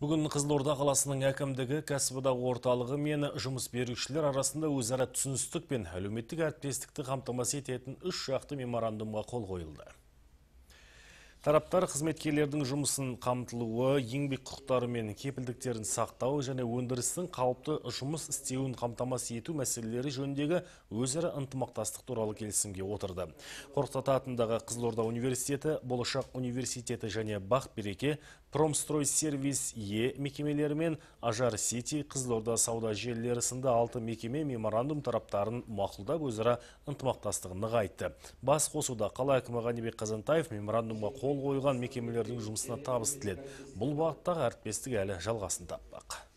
Бүгін Қызылорда қаласының әкімдігі кәсіподақ орталығы мен жұмыс берушілер арасында өзара түсіністік пен әлеуметтік әріптестікті қамтамасыз ететін үш жақты меморандумға қол қойылды. Тараптар қызметкерлердің жұмысын қамтылуы, еңбек құқықтары мен кепілдіктерін сақтау және өндірістің қауіпті жұмыс істеуін қамтамасыз ету мәселелері жөніндегі өзара ынтымақтастық туралы келісімге отырды. Қорқыт Ата атындағы Қызылорда университеті, Болашақ университеті және Бақ-береке, Промстройсервис Е мекемелері мен Ажар Сити, Қызылорда сауда желілері сынды 6 мекеме меморандум тараптарын мақұлдап өзара ынтымақтастығын нығайтты. Бас қосуда қала әкімі Ғанибек Қазантаев меморандумға қол қойған мекемелердің жұмысына табыс тіледі. Бұл бағыттағы әріптестік әлі жалғасын таппақ.